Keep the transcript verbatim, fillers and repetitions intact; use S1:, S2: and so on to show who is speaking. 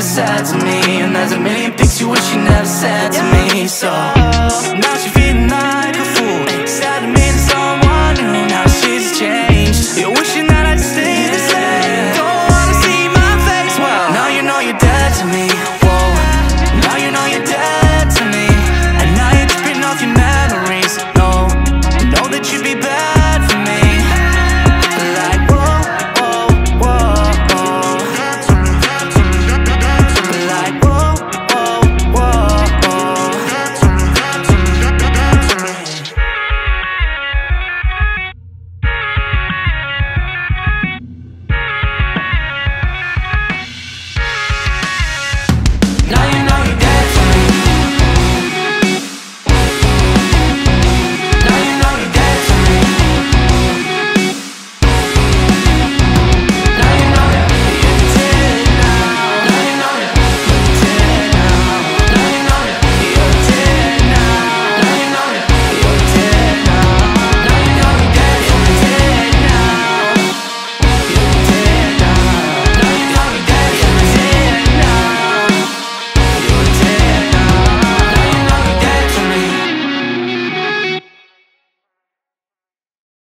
S1: never said to me. And there's a million things you wish you never said to me. So now she feeling like a fool, instead of meeting someone new. Now she's changed. You're wishing that I'd stay the same. Don't wanna see my face. Well, now you know you're dead to me. Whoa, now you know you're dead to me. And now you're tripping off your memories. No, know that you'd be bad for me. Like whoa, whoa, whoa. Like whoa, whoa, whoa. Now you know